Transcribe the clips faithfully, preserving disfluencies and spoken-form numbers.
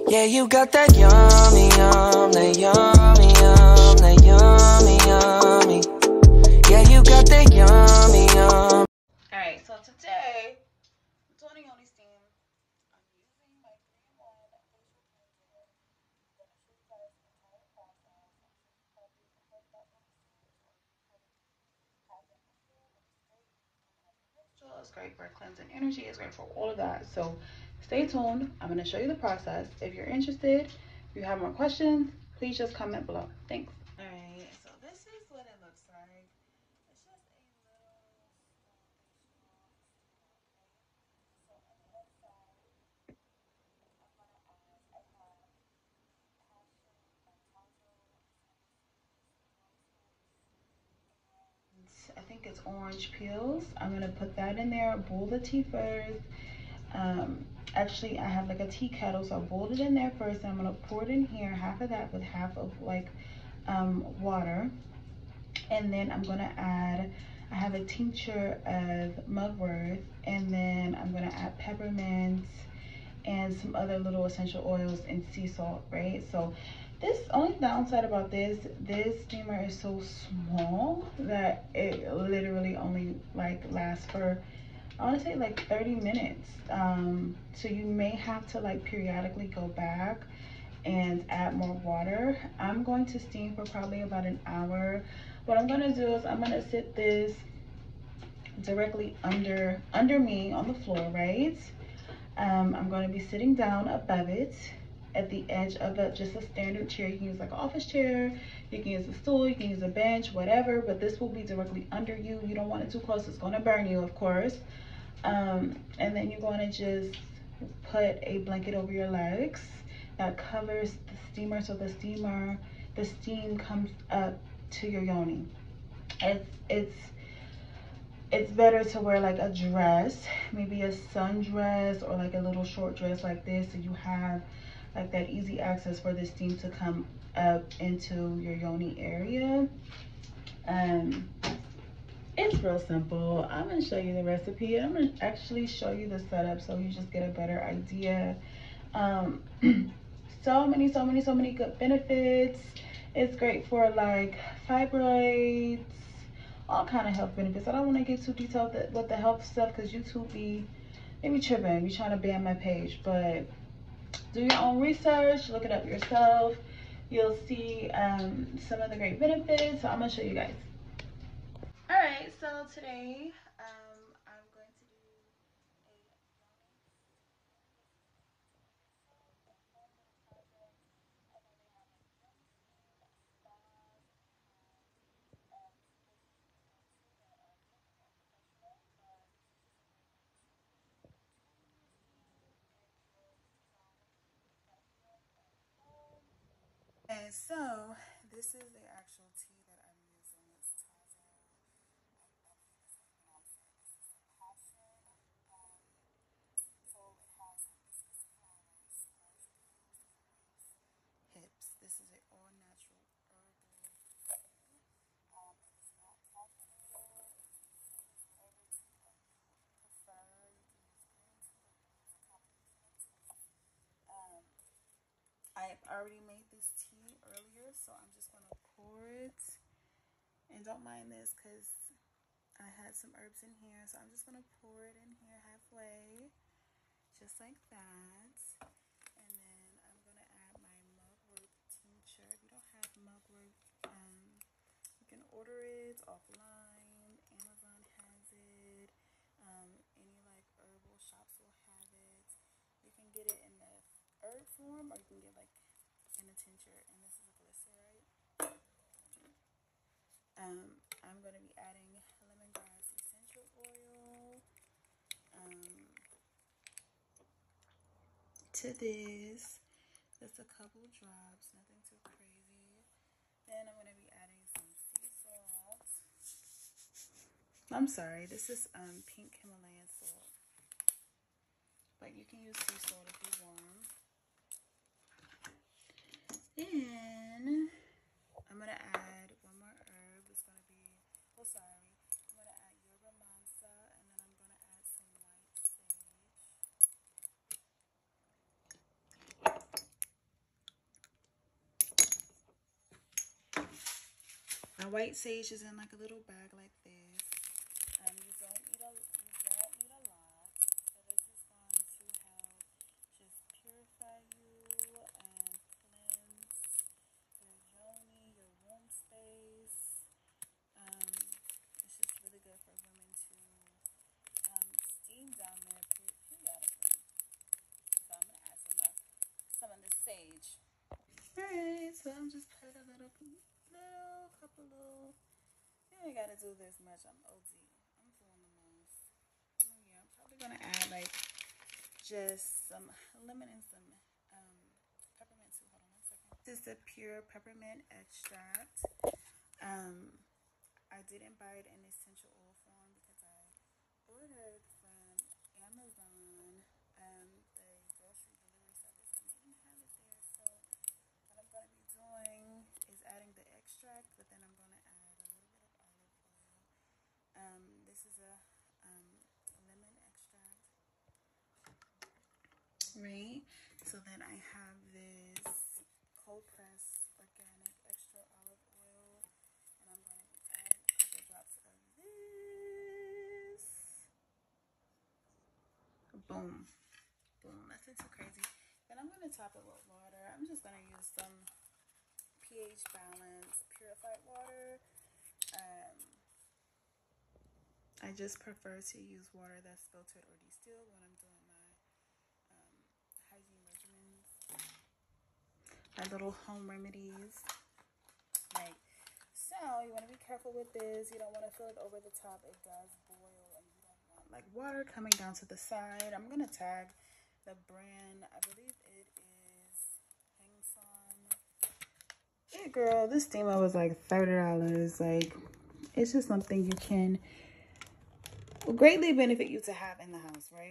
Yeah, you got that yummy, yum, that yummy, yum, that yummy, yummy. Yeah, you got that yummy, yum. Alright, so today, I'm doing Yoni Steam. I'm using my three in one facial cleanser. I'm going to show you guys the entire process. I'm sure you probably heard about Yoni Steam, or you haven't had them before, but it's great. It's great for cleansing energy. It's great for all of that. So stay tuned. I'm going to show you the process. If you're interested, if you have more questions, please just comment below. Thanks. All right. So this is what it looks like. It's just a little small facial steamer. Okay. So on the inside, I'm going to add. I have passion by Tazo. I think it's orange peels. I'm gonna put that in there, boil the tea first. Um, actually, I have like a tea kettle, so I boiled it in there first. And I'm gonna pour it in here, half of that with half of like um, water. And then I'm gonna add, I have a tincture of mugwort, and then I'm gonna add peppermint and some other little essential oils and sea salt, right? So this only downside about this, this steamer is so small that it literally only like lasts for, I want to say like thirty minutes. Um, so you may have to like periodically go back and add more water. I'm going to steam for probably about an hour. What I'm gonna do is I'm gonna sit this directly under under me on the floor, right? Um, I'm going to be sitting down above it at the edge of a, just a standard chair. You can use like an office chair, you can use a stool, you can use a bench, whatever, but this will be directly under you. You don't want it too close, it's going to burn you, of course. Um, and then you're going to just put a blanket over your legs that covers the steamer, so the steamer, the steam comes up to your yoni. It's, it's, it's better to wear like a dress, maybe a sundress or like a little short dress like this, so you have like that easy access for the steam to come up into your yoni area. Um, it's real simple. I'm gonna show you the recipe, and I'm gonna actually show you the setup so you just get a better idea. Um, so many, so many, so many good benefits. It's great for like fibroids, all kind of health benefits. I don't want to get too detailed with the health stuff because YouTube be maybe tripping, be trying to ban my page. But do your own research, look it up yourself. You'll see um, some of the great benefits. So I'm gonna show you guys. All right, so today um, I'm going to do a Okay, so this is the actual tea that I'm using. It's Tazo. I, I believe that's how you pronounce it. This is the passion. Um, so it has hibiscus flowers, orange peels, grapes, hips. This is an all natural herbal tea. Um, it is not caffeinated. You can use whatever tea that you prefer. You can use green tea or you can use a combination of teas. Um, I already made this tea earlier, so I'm just going to pour it. And don't mind this because I had some herbs in here, so I'm just going to pour it in here halfway, just like that. And then I'm going to add my mugwort tincture. If you don't have mugwort, um, you can order it offline. Amazon has it. Um, any like herbal shops will have it. You can get it in the herb form, or you can get like in a tincture, and this is a glycerite. Um, I'm going to be adding lemongrass essential oil um, to this. Just a couple drops, nothing too crazy. Then I'm going to be adding some sea salt. I'm sorry, this is um, pink Himalayan salt, but you can use sea salt if you want. Then I'm gonna add one more herb. It's gonna be, oh sorry, I'm gonna add yerba mansa, and then I'm gonna add some white sage. my white sage is in like a little bag like this. Um, you don't need a you don't need a lot. So this is going to help just purify you and cleanse your yoni, your womb space. Um, it's just really good for women to um, steam down there periodically. So I'm gonna add some of some of the sage. Alright, so I'm just put a little, little couple little. You ain't gotta do this much. I'm O D. I'm doing the most. Oh yeah, I'm probably gonna add like just some lemon and some um, peppermint too. Hold on one second. This is the pure peppermint extract. Um, I didn't buy it in essential oil form because I ordered from Amazon. Um, the grocery delivery service, and they didn't have it there. So what I'm gonna be doing is adding the extract, but then I'm gonna add a little bit of olive oil. Um, this is a um, lemon extract, right? So then I have this cold press organic extra olive oil, and I'm gonna be adding a couple drops of this. Boom, boom. Nothing too crazy. Then I'm gonna top it with water. I'm just gonna use some pH balance purified water. Um, I just prefer to use water that's filtered or distilled when I'm doing my um, hygiene regimens, my little home remedies. Like, so you want to be careful with this. You don't want to fill it over the top. It does boil, and you don't want like water coming down to the side. I'm gonna tag the brand. I believe it is Hangson. Yeah, girl, this steamer was like thirty dollars. Like, it's just something you can greatly benefit you to have in the house, right?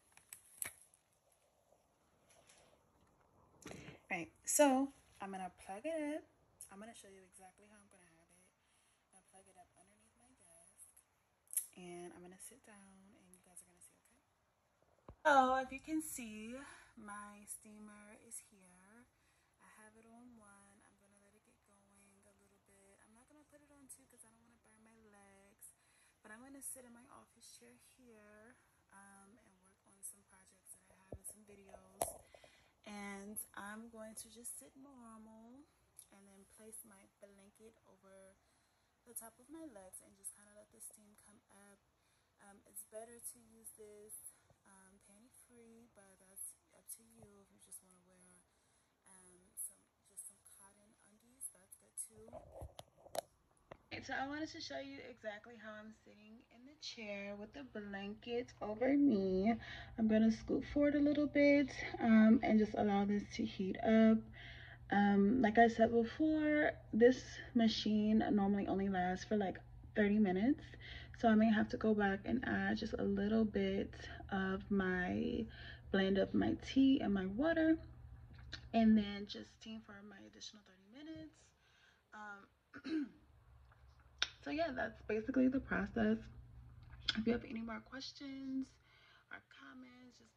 Right, so I'm gonna plug it up. I'm gonna show you exactly how I'm gonna have it. I'm gonna plug it up underneath my desk, and I'm gonna sit down, and you guys are gonna see, okay? So, if you can see, my steamer is here. I have it on one. I'm gonna let it get going a little bit. I'm not gonna put it on two because I don't want to burn my legs. But I'm gonna sit in my office chair here um, and work on some projects that I have and some videos. And I'm going to just sit normal and then place my blanket over the top of my legs and just kind of let the steam come up. Um, it's better to use this um, panty free, but that's up to you. If you just want to wear um, some just some cotton undies, that's good too. So I wanted to show you exactly how I'm sitting in the chair with the blanket over me. I'm going to scoot forward a little bit um, and just allow this to heat up. Um, like I said before, this machine normally only lasts for like thirty minutes. So I may have to go back and add just a little bit of my blend of my tea and my water. And then just steam for my additional thirty minutes. Um, So yeah, that's basically the process. If you have any more questions or comments, just